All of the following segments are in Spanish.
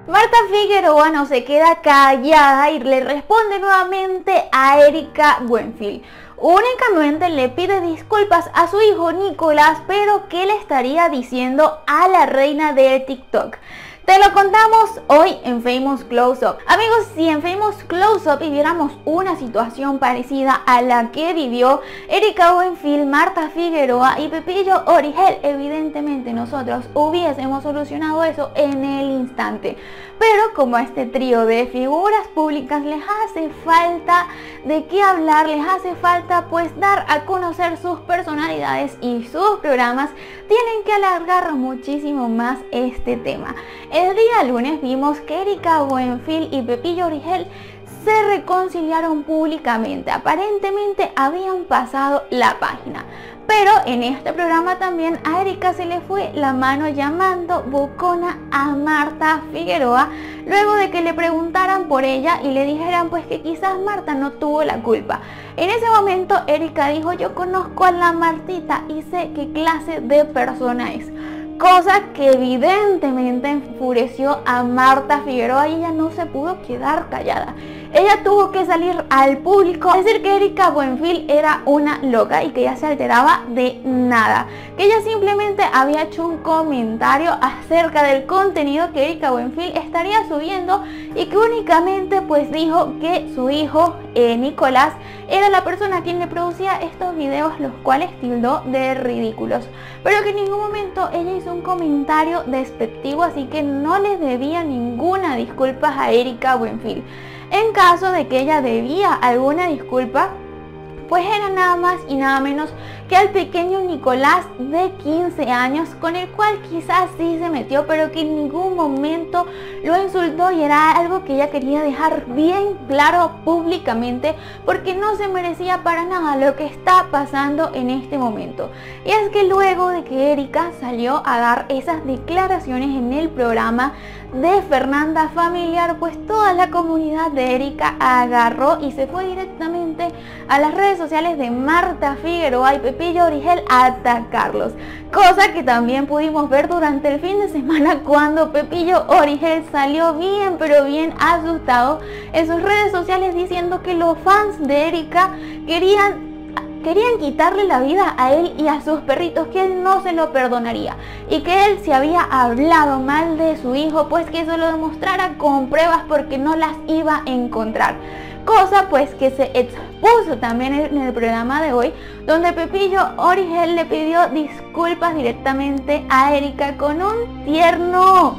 Marta Figueroa no se queda callada y le responde nuevamente a Erika Buenfil. Únicamente le pide disculpas a su hijo Nicolás, pero ¿qué le estaría diciendo a la reina del TikTok? Te lo contamos hoy en Famous Close Up. Amigos, si en Famous Close Up viviéramos una situación parecida a la que vivió Erika Buenfil, Marta Figueroa y Pepillo Origel, evidentemente nosotros hubiésemos solucionado eso en el instante. Pero como a este trío de figuras públicas les hace falta de qué hablar, les hace falta pues dar a conocer sus personalidades y sus programas, tienen que alargar muchísimo más este tema. El día lunes vimos que Erika Buenfil y Pepillo Origel se reconciliaron públicamente. Aparentemente habían pasado la página. Pero en este programa también a Erika se le fue la mano llamando bocona a Marta Figueroa, luego de que le preguntaran por ella y le dijeran pues que quizás Marta no tuvo la culpa. En ese momento Erika dijo: yo conozco a la Martita y sé qué clase de persona es. Cosa que evidentemente enfureció a Marta Figueroa y ella no se pudo quedar callada. Ella tuvo que salir al público a decir que Erika Buenfil era una loca y que ella se alteraba de nada. Que ella simplemente había hecho un comentario acerca del contenido que Erika Buenfil estaría subiendo y que únicamente pues dijo que su hijo Nicolás era la persona a quien le producía estos videos, los cuales tildó de ridículos. Pero que en ningún momento ella hizo un comentario despectivo, así que no le debía ninguna disculpa a Erika Buenfil. En caso de que ella debía alguna disculpa, pues era nada más y nada menos que al pequeño Nicolás de 15 años, con el cual quizás sí se metió, pero que en ningún momento lo insultó, y era algo que ella quería dejar bien claro públicamente, porque no se merecía para nada lo que está pasando en este momento. Y es que luego de que Erika salió a dar esas declaraciones en el programa de Fernanda Familiar, pues toda la comunidad de Erika agarró y se fue directamente a las redes sociales de Marta Figueroa y Pepillo Origel a atacarlos, cosa que también pudimos ver durante el fin de semana cuando Pepillo Origel salió bien pero bien asustado en sus redes sociales diciendo que los fans de Erika querían quitarle la vida a él y a sus perritos, que él no se lo perdonaría, y que él, si había hablado mal de su hijo, pues que se lo demostrara con pruebas porque no las iba a encontrar. Cosa pues que se expuso también en el programa de hoy, donde Pepillo Origel le pidió disculpas directamente a Erika con un tierno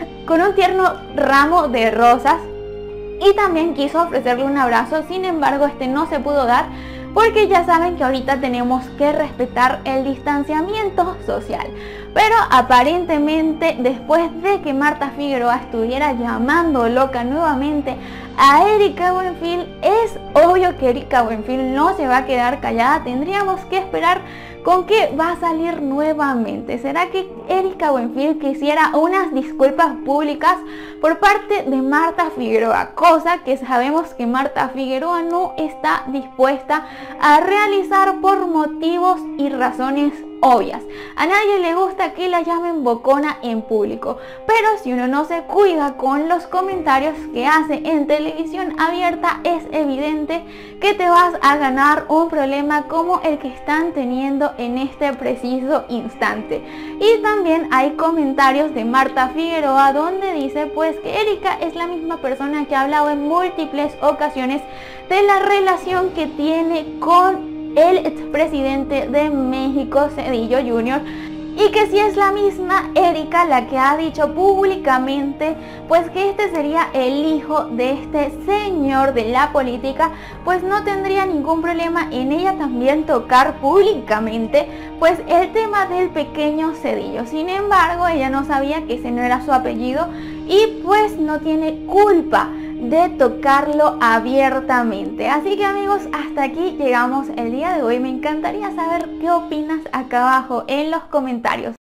ramo de rosas, y también quiso ofrecerle un abrazo. Sin embargo, este no se pudo dar, porque ya saben que ahorita tenemos que respetar el distanciamiento social. Pero aparentemente, después de que Marta Figueroa estuviera llamando loca nuevamente a Erika Buenfil, es obvio que Erika Buenfil no se va a quedar callada. Tendríamos que esperar con qué va a salir nuevamente. ¿Será que Erika Buenfil quisiera unas disculpas públicas por parte de Marta Figueroa? Cosa que sabemos que Marta Figueroa no está dispuesta a realizar por motivos y razones obvias. A nadie le gusta que la llamen bocona en público, pero si uno no se cuida con los comentarios que hace en televisión abierta, es evidente que te vas a ganar un problema como el que están teniendo en este preciso instante. Y también hay comentarios de Marta Figueroa donde dice pues que Erika es la misma persona que ha hablado en múltiples ocasiones de la relación que tiene con el expresidente de México, Zedillo Jr., y que si es la misma Erika la que ha dicho públicamente pues que este sería el hijo de este señor de la política, pues no tendría ningún problema en ella también tocar públicamente pues el tema del pequeño Zedillo. Sin embargo, ella no sabía que ese no era su apellido y pues no tiene culpa de tocarlo abiertamente. Así que amigos, hasta aquí llegamos el día de hoy. Me encantaría saber qué opinas acá abajo en los comentarios.